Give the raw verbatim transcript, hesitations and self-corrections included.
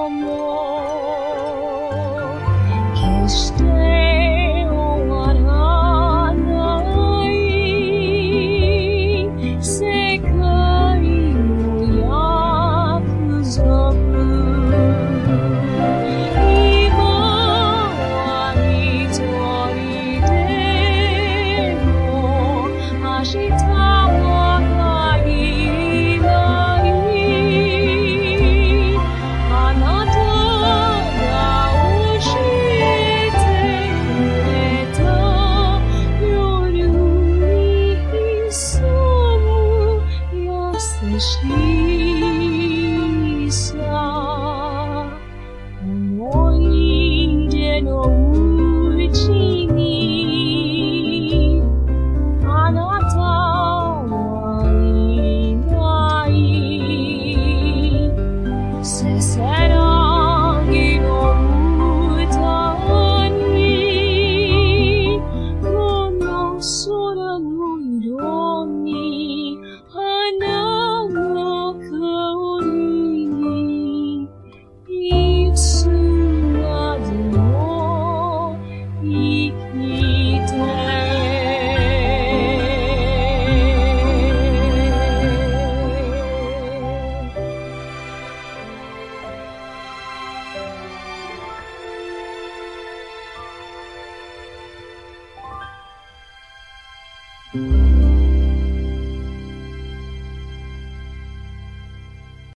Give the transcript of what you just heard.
も決して終わらない世界の約束。今は一人でも明日はないない。あなたが教えてくれた夜に潜む優しさ。思い出のうちにあなたはいない。せせらぎの歌にこの空の色に花の香りにいつまでも生きて「